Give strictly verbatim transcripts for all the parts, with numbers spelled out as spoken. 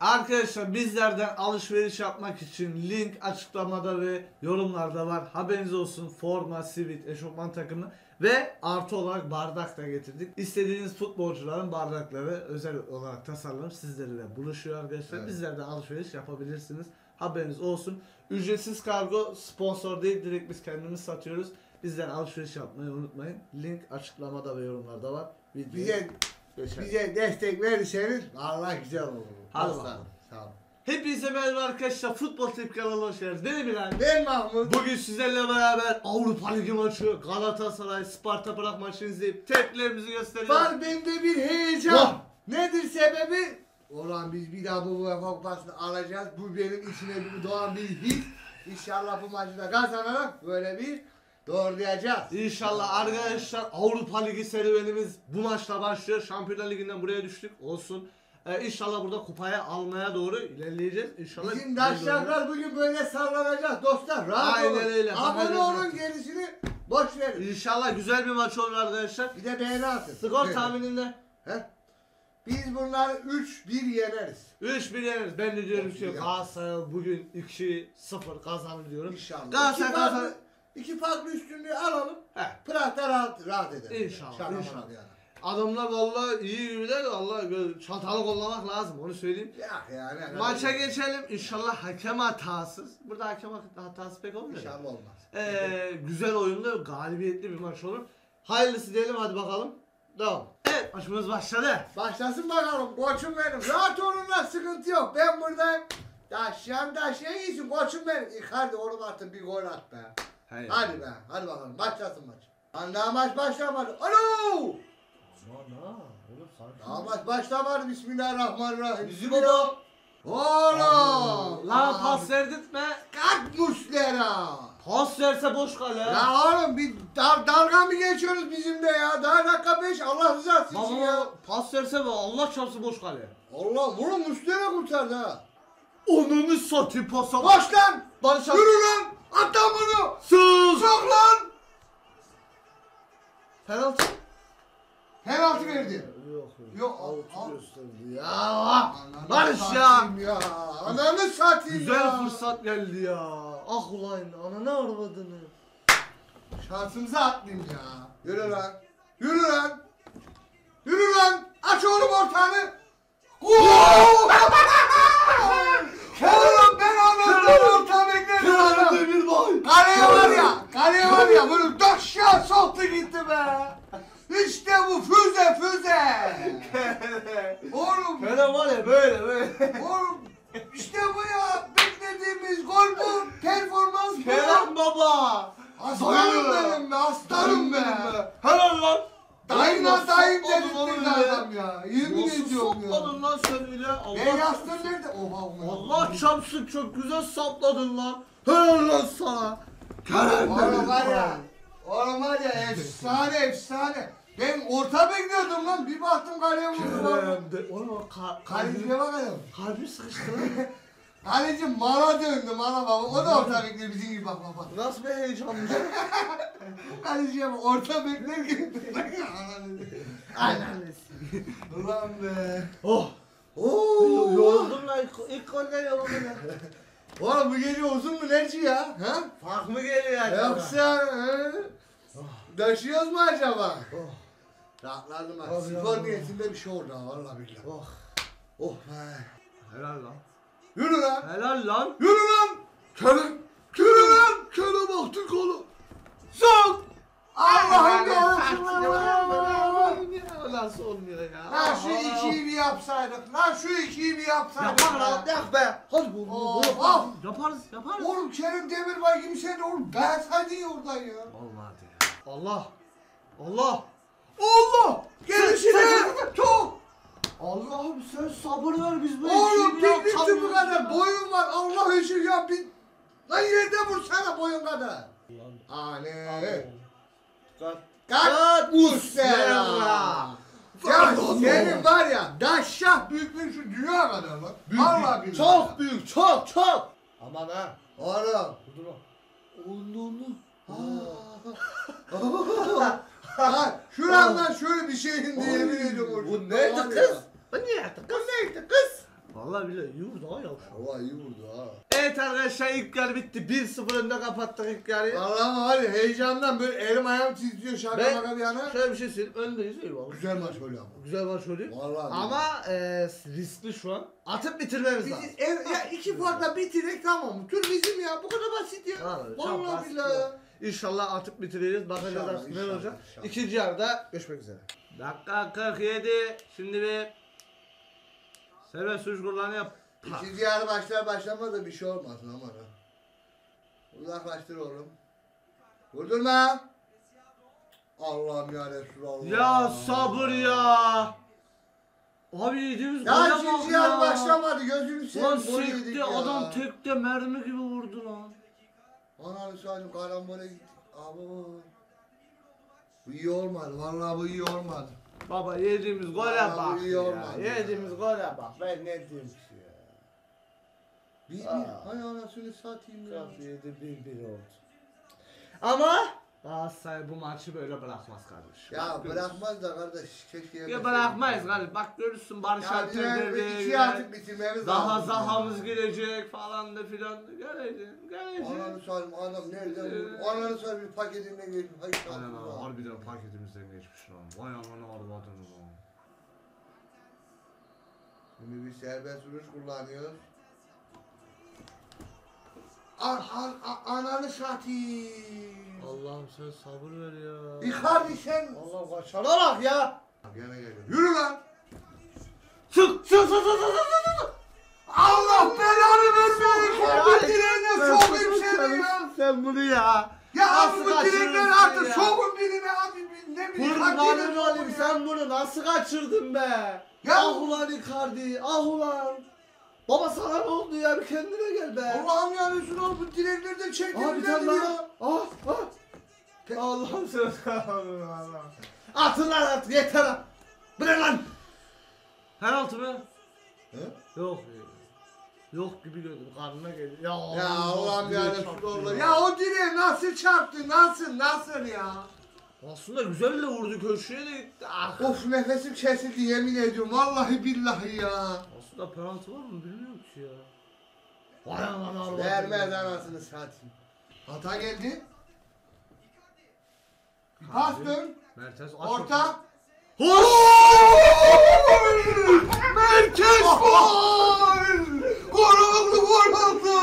Arkadaşlar bizlerden alışveriş yapmak için link açıklamada ve yorumlarda var. Haberiniz olsun. Forma, sivit, eşofman takımı ve artı olarak bardak da getirdik. İstediğiniz futbolcuların bardakları özel olarak tasarlanıp sizlerle buluşuyor arkadaşlar. Evet. Bizlerden alışveriş yapabilirsiniz. Haberiniz olsun. Ücretsiz kargo, sponsor değil, direkt biz kendimiz satıyoruz. Bizden alışveriş yapmayı unutmayın. Link açıklamada ve yorumlarda var. Videoyu bize, bize destek verirseniz Allah güzel olur. Hadi bakalım. Sağ olun. Hepinize merhaba arkadaşlar. Futbol Tip kanalına hoş geldiniz. Değil mi lan? Ben Mahmut. Bugün sizlerle beraber Avrupa Ligi maçı, Galatasaray, Sparta Prag maçını izleyip tepkilerimizi göstereceğiz. Var bende bir heyecan. Oh. Nedir sebebi? Ulan biz bir daha bu UEFA Kupası'nı alacağız. Bu benim içine bir doğan bir his. İnşallah bu maçı da kazanarak böyle bir doğrulayacağız. İnşallah arkadaşlar Avrupa Ligi serüvenimiz bu maçla başlıyor. Şampiyonlar Ligi'nden buraya düştük. Olsun. Ee, inşallah burada kupaya almaya doğru ilerleyeceğiz. İnşallah. Bizim daşşaklar bugün böyle sallanacak dostlar. Rahat Aynen olun. öyle. Abone olun, gerisini boş verin. İnşallah güzel bir maç olur arkadaşlar. Bir de beğeni atın. Skor Evet. tahmininde. He? Biz bunları üç bir yeneriz. üç bir yeneriz. Ben de diyorum ki Ya. Galatasaray bugün iki sıfır kazanır diyorum. İnşallah. Galatasaray İki farklı, kazanır. iki farklı üstünlüğü alalım. He. Prag'da rahat rahat edelim. İnşallah, Şaka inşallah. bana yani. Adamlar vallahi iyi yürüler. Allah çantalı kollamak lazım. Onu söyleyeyim. Ya yani. Maça geçelim. İnşallah hakem hatasız. Burada hakem hatası pek olmuyor. İnşallah olmaz. Ee, güzel oyunlu, galibiyetli bir maç olur. Hayırlısı diyelim, hadi bakalım. Devam. Evet, maçımız başladı. Başlasın bakalım koçum benim. Rahat olun lan, sıkıntı yok. Ben buradayım. Daşyan daşyan iyisin koçum benim. Icardi oğlum attı, bir gol at be. Hayır. Hadi be. Hadi bakalım. Başlasın maç. Lan daha maç başlamadı. Alo! Ana, oğlum sanki. Daha maç başlamadı. Bismillahirrahmanirrahim. Bizim baba. Oğlum! Lan pas verdirtme. Kalk Muslera! Pas verse boş kale. Ya oğlum bir dar dalga mı geçiyoruz bizimle ya? Daha dakika beş, Allah rızası için ya. Baba pas verse bu, Allah çarpsın boş kale. Allah, bunu Muslera kurtardı ha. Onunu satayım pasa. Koş lan! Barış Yürü lan! At lan bunu! Sus. Sok lan! Penaltı. Penaltı verdi. Yok. Yok, al, al. gösterdi ya. Ananı Barış ya. satayım ya. Ananı satayım Güzel ya. fırsat geldi ya. Ah ulan ananı arvadını. Şansımıza atlayayım ya. Yürü lan. Yürü lan. Yürü lan. Aç oğlum ortağını. Ooo! Oğlum ben anladım, orta bekledim adam. Demirboy. Kaleye var ya, kaleye var ya, bunu taşya soktu gitti be. İşte bu füze füze. Oğlum, Böyle var ya, böyle böyle. oğlum işte bu ya, beklediğimiz gol bu, performans bu. Kerem baba. Aslanım benim be, aslanım be. Helal lan. Dayına dayım Sokmadın oğlum dedirttin öyle. adam ya. Yemin Nasıl ediyorum ya. sapladın lan sen öyle? Allah, Ben yastım nerede? Oha oha. Allah çarpsın, çok güzel sapladın lan. Helal lan sana. Kerem Oğlum var ya. Demirboy. Oğlum var ya, efsane efsane. Ben orta bekliyordum lan. Bir baktım kaleye vurdu lan. Kerem de. Oğlum o ka Kaleciye kalbim, bakalım. kalbim sıkıştı lan. Kaleci mala döndü, mala baba. O da orta bekliyor bizim gibi, bak bak bak. Nasıl bir heyecanmış. Kaleciye bak, orta bekler gibi. Annesi. Ulan be. Oh. Oo. Yoruldum lan. İlk, ilk golden yoruldum ya. Oğlum bu gece uzun mu Nerci ya? Ha? Fark mı geliyor acaba? Yoksa he? Taşıyoruz mu acaba? Oh. Rahatladım ha. Abi Spor ya. niyetinde bir şey oldu ha, vallahi billahi. Oh. Oh be. Helal lan. Yürü lan. Helal lan. Yürü lan. Kerem. Yürü lan. Kerem attı golü. Sok. Allah'ım ya. Nasıl olmuyor ya? Lan şu ikiyi bir yapsaydık. Lan şu ikiyi bir yapsaydık. Yapar ya. lan. Yap be. Hadi bu. Oh, bu- oh. Yaparız. Yaparız. Oğlum Kerem Demirbay gibi sen oğlum. Ben hadi oradan ya. Olmadı ya. Allah. Allah. Allah. Gelişine. Çok. Allah'ım sen sabır ver, biz böyle Oğlum bir şey piknikçi bu yapamıyoruz kadar ya. boyun var, Allah için ya bir... Lan yerde vursana boyun kadar. Lan. Ane. Dikkat. Kat Muslera. Ya Pardon. senin var ya, daşşah büyüklüğün şu dünya kadar lan. Vallahi billahi. Çok büyük, çok çok. Aman ha. Oğlum. Dur o. Onu Ha, şurandan şöyle bir şeyin diye yemin ediyorum. Bu neydi kız? Bu neydi kız? Bu neydi kız? Vallahi bile iyi vurdu ha yavşak. Allah iyi vurdu ha. Evet arkadaşlar ilk yarı bitti. bir sıfır önde kapattık ilk yarıyı. Vallahi var ya heyecandan böyle elim ayağım titriyor şaka Ben- maka bir yana. Şöyle bir şey söyleyeyim. Öndeyiz eyvallah. Güzel maç oluyor ama. Güzel maç oluyor. Vallahi. Ama e, riskli şu an. Atıp bitirmemiz Biz, lazım. ev, ya iki farkla bitirek tamam. Tur bizim ya bu kadar basit ya. Vallahi çok Vallahi basit billahi ya. ya. İnşallah atıp bitireceğiz. Bakacağız İnşallah, artık ne inşallah, olacak. inşallah. İkinci yarıda görüşmek üzere. Dakika kırk yedi. Şimdi bir serbest suç kullanıyor. İkinci yarı başlar başlamaz da bir şey olmasın aman ha. Uzaklaştır oğlum. Vurdurma. Allah'ım ya Resulallah. Ya sabır ya. Abi yediğimiz Ya gole bak ikinci ya. yarı başlamadı gözünü Lan seveyim gol yedik sekti ya. adam tekte mermi gibi vurdu lan. Ananı saydım karambole gitti. Abi bu iyi olmadı vallahi bu iyi olmadı. Baba yediğimiz gole Vallahi bak bu iyi ya. olmadı ya. Yediğimiz gole bak. Ben ne diyeyim ki ya. Bir bir Aa. hay anasını satayım ya. yedi bir bir oldu. Ama Galatasaray bu maçı böyle bırakmaz kardeşim. Ya Bak görürsün. bırakmaz da kardeş keşke Ya yemeseydik. bırakmayız kardeşim. Bak görürsün Barış Ya Alper bir devreye iki girer. artık bitirmemiz Daha lazım. zahamız ya. girecek falan da filan da gelecek. Gelecek. Ananı saydım adam nereden vurdu? Ananı saydım bir paketimle geldim. Hay Aynen abi, Allah. harbiden paketimizden geçmiş lan. Vay aman arvadını lan. Şimdi bir serbest vuruş kullanıyoruz. An, an, an, ananı satayım. Allah'ım sen sabır ver ya. Icardi sen. Allah kaçana bak ya. Gene geliyor. Yürü lan. Sık sık sık sık sık sık sık. Allah belanı versin. Ya, Bu direğine sokayım seni ya. Sen bunu ya. Ya abi Nasıl bu direkler kaçırırsın artık ya? sokun birine abi. bir- Ne bileyim. Kurbanın Icardi'yle olayım sokun ya. sen bunu nasıl kaçırdın be? Ya- Ah ulan Icardi, ah ulan. Baba sana ne oldu ya bir kendine gel be. Allah'ım ya Resulallah bu direkleri de Ah bir çektirdiler tane daha. ya. Ah ah. Allah'ım sen Allah'ım. Atın lan at yeter lan. Bırak lan. Penaltı mı? He? Yok. Yok gibi gördüm karnına geliyor. Ya, Ya Allah'ım ya direğe çarptı Resulallah. Ya o direğe nasıl çarptı? Nasıl? Nasıl ya? Aslında güzel de vurdu köşeye de gitti. Ah. Of nefesim kesildi yemin ediyorum. Vallahi billahi ya. Aslında penaltı var mı bilmiyorum ki ya. Vay aman Allah'ım. Vermez anasını satayım. Hata geldi. Pas dön. Mertens aç Orta. Hoş! Merkez gol! Gol oldu gol oldu!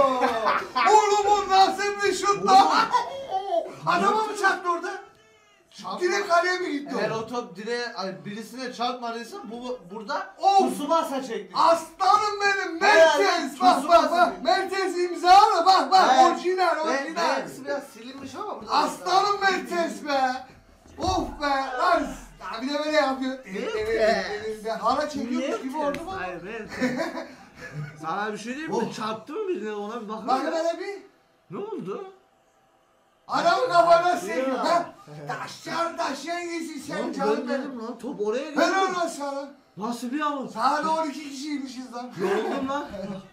Oğlum o nasıl bir şut lan? Adama mı çarptı orada? Direkt kaleye mi gitti Eğer o? o top direğe ay, birisine çarpmadıysa bu burada Of! Tsubasa çekti. Aslanım benim Helal Mertens! lan, Bak bak bak Tsubasa. Mertens imzalı bak bak Evet. orijinal Ve orijinal! ve kısmı biraz silinmiş ama bu da- Aslanım Mertens be! Of be! Lan! Ya bir de böyle yapıyor. Mertens. Hala çekiyormuş gibi oldu Mertens, mu? hayır Mertens. Sana bir şey diyeyim mi? Oh. Çarptı mı birine ona bir bakın. Bak ya. hele bir. Ne oldu? Adamın kafana sekiyor Ya. ha. Taşlar taşıyan yesin sen Lan canım ben benim. dedim lan top oraya gitti. Helal lan sana. Nasıl bir avuz? Sana doğru iki kişiymişiz lan. Yoruldum lan.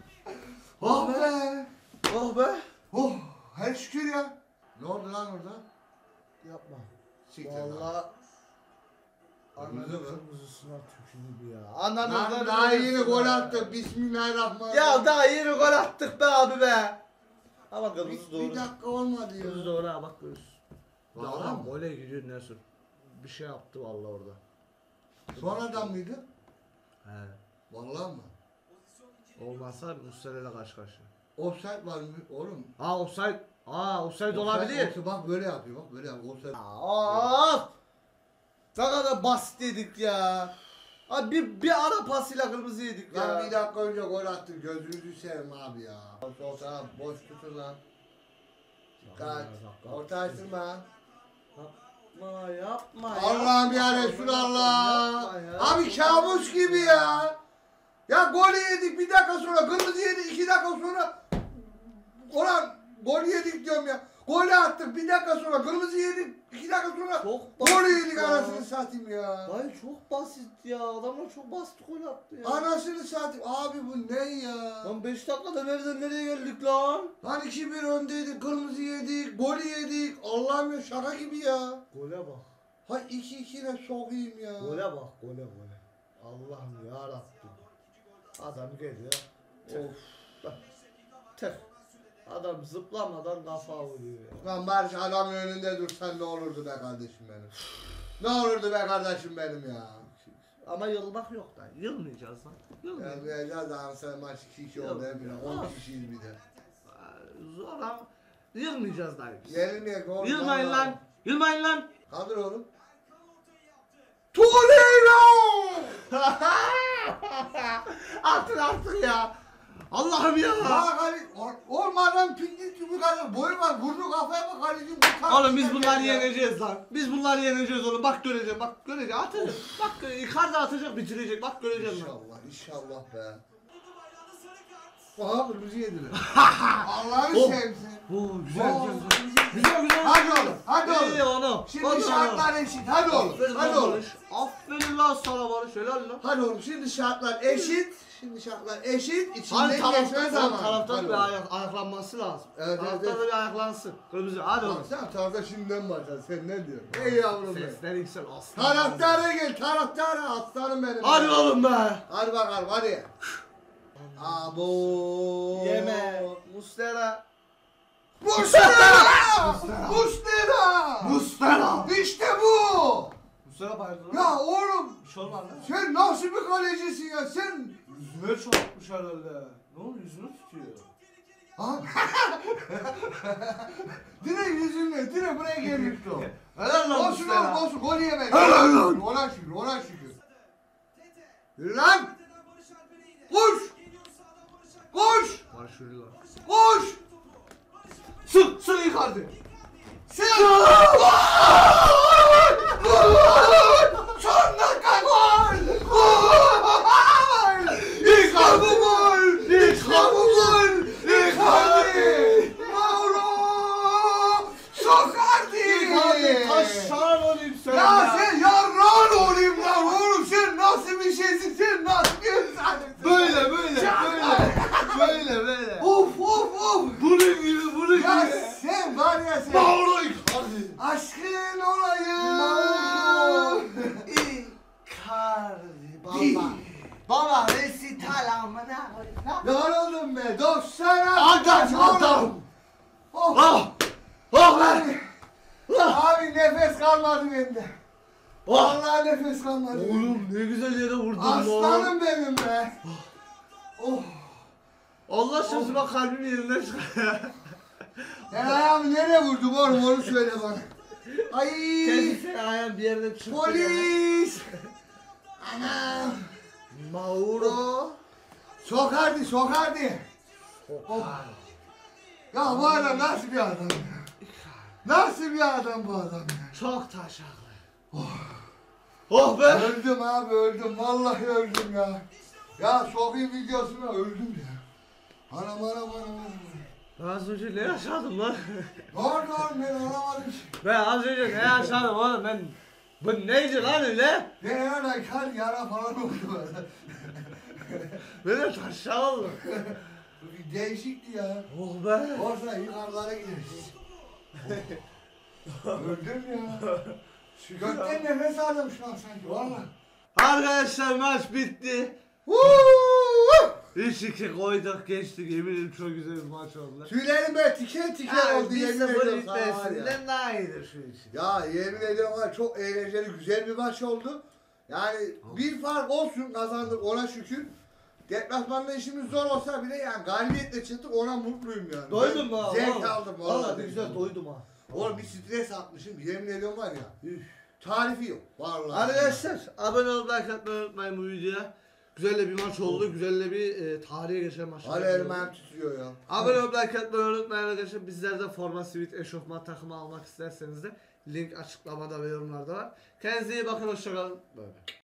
Oh be. Oh be. Oh her şükür ya. Ne oldu lan orada? Yapma. Siktir lan. Valla. Kırmızı Ananın mı? kırmızısına tükürdü ya. Ananın Lan kırmızısına. daha yeni gol attık. Bismillahirrahmanirrahim. Ya daha yeni gol attık be abi be. Ama bir, kırmızı doğru. bir dakika olmadı ya. Kırmızı doğru ha bak görürsün. Ya Vallahi adam mi? gole gidiyor Nesun. Bir şey yaptı vallahi orada. Sonradan mıydı? He. Vallahi mı? Olmazsa Muslera'yla karşı karşıya. Offside var mı oğlum? Aa offside. Aa offside Offside- olabilir. offside- Bak böyle yapıyor bak böyle yapıyor. Offside. Of! Ne kadar basit yedik ya. Abi bir, bir ara pasıyla kırmızı yedik ya. Lan bir dakika önce gol attık. Gözünüzü seveyim abi ya. Sol taraf boş tutun lan. Dikkat. Orta açtırma. Yapma yapma. Allah'ım ya yapma, Resulallah. yapma ya. Abi kabus gibi ya. Ya gol yedik bir dakika sonra kırmızı yedik iki dakika sonra. Ulan gol yedik diyorum ya. Golü attık bir dakika sonra kırmızı yedik iki dakika sonra. Çok basit Gol yedik ya. anasını satayım ya. Ay çok basit ya. Adamlar çok basit gol attı ya. Anasını satayım. Abi bu ne ya? Lan beş dakikada nereden nereye geldik lan? Lan iki bir öndeydik, kırmızı yedik, golü yedik. Allah'ım ya şaka gibi ya. Gole bak. Ha iki iki ne sokayım ya. Gole bak gole gole. Allah'ım ya Rabbim. Adam geliyor. Of. Bak. Tek. Adam zıplamadan kafa vuruyor ya. Lan Barış adamın önünde dursan ne olurdu be kardeşim benim. Ne olurdu be kardeşim benim ya. Ama yılmak yok da. Yılmayacağız lan. Yılmayacağız. Ya daha sonra maç iki iki oldu Emre. on kişiyiz bir de. Zor ama yılmayacağız dayı biz. Yenilmeyek oğlum. Yılmayın lan. Yılmayın lan. Kaldır oğlum. Torreira! Artık artık ya. Allah'ım ya. Ya kaleci, olmadan piknik gibi kalır. Boyu var, vurdu kafaya bak kalecim. Oğlum biz bunları yeneceğiz lan. Biz bunları yeneceğiz oğlum. Bak göreceğim, bak göreceğim. Atacak. Bak Icardi atacak, bitirecek. Bak göreceğim lan. İnşallah, inşallah be. Aha kırmızı yediler. Allah'ını Oh. sevsin. Oo, güzel Oo, güzel güzel. Güzel güzel. Hadi oğlum, hadi oğlum. İyi oğlum. Şimdi Hadi şartlar oğlum. eşit. Hadi oğlum. Aferin Hadi lan oğlum. Barış. Aferin lan sana Barış. Helal lan. Hadi oğlum şimdi şartlar eşit. Şimdi şartlar eşit. Hani İçinden geçme taraftar, zamanı. taraftar Hadi bir oğlum. ayak, ayaklanması lazım. Evet, taraftar evet, da bir ayaklansın. Kırmızı. Hadi oğlum. Bak sen taraftar şimdiden başla. Sen ne diyorsun? Ey yavrum be. Sesler yüksel aslan. Taraftara gel. Taraftara. Aslanım benim. Hadi be. oğlum be. Hadi bakalım hadi. Abo. Yeme. Mustera. Mustera! Mustera! Mustera. İşte bu! Mustera bayıldı. Ya oğlum Bir şey olmaz lan. sen nasıl bir kalecisin ya sen? Yüzüne çarpmış herhalde. Ne oldu yüzünü tutuyor. Ha? direkt yüzünle, direkt buraya gelip o. Helal lan Olsun Mustera. oğlum olsun, gol yemek. Helal lan. Ona şükür, ona şükür. Yürü lan! Koş! Koş! Barış yürü lan. Koş! Sık sık Icardi. Sen! Son dakika gol! Gol! İşte bu gol! İşte bu gol! Icardi! Mauro! Sokardi! Icardi taşşan olayım sen Ya sen yarran olayım lan oğlum sen nasıl bir şeysin sen nasıl bir insansın? Böyle böyle böyle. Böyle böyle. Of of of! Bunun gibi bunun Ya gibi. sen var ya sen! Mauro Icardi. Aşkın olayım! Mauro Icardi. Baba. Baba resital amına. Yoruldum be doksan Adam adam. Oh. Ah. Ah lan. Abi, abi nefes kalmadı bende. Vallahi nefes kalmadı. Oğlum ne güzel yere vurdun lan. Aslanım benim be. Oh. Allah şansı bak kalbimin yerinden çıkar. Ben ayağımı nereye vurdum oğlum onu söyle bana. Ay. Kendisi ayağın bir yerden çıktı. Polis. Anam. Mauro. Sokardı sokardı. Oh. Ya bu adam nasıl bir adam ya? Nasıl bir adam bu adam ya? Çok taşaklı. Oh. Oh be. Öldüm abi öldüm vallahi öldüm ya. Ya sokayım videosuna öldüm ya. Anam anam anam anam. Az önce ne yaşadım lan? Doğru doğru ben anlamadım ki. Ben az önce ne yaşadım oğlum ben? Bu neydi lan öyle? Ben herhalde kar yara falan oldu böyle. Böyle taşak oldum. Bir değişikti ya. Oh be. Orada yukarılara gideriz. Öldüm ya. Şu gökten nefes aldım şu an sanki valla. Arkadaşlar maç bitti. Vuuu! üç iki koyduk geçtik eminim çok güzel bir maç oldu. Tüylerim böyle tiken tiken oldu yemin ediyorum sana var ya. bitmesinden daha iyidir şu için. Ya yemin ediyorum var çok eğlenceli güzel bir maç oldu. Yani bir fark olsun kazandık ona şükür. Deplasmanda işimiz zor olsa bile yani galibiyetle çıktık ona mutluyum yani. Doydun Ben mu ha? Zevk Vallahi. aldım Vallahi vallahi. bir güzel doydum ha. Oğlum bir stres atmışım yemin ediyorum var ya. Üf, tarifi yok vallahi. Arkadaşlar abone olup like atmayı unutmayın bu videoya. Güzel de bir maç oldu. Güzel de bir e, tarihe geçen maç oldu. Hala elim titriyor ya. Abone olup like atmayı unutmayın arkadaşlar. Bizler de forma, sivit, eşofman takımı almak isterseniz de link açıklamada ve yorumlarda var. Kendinize iyi bakın. Hoşçakalın. Böyle.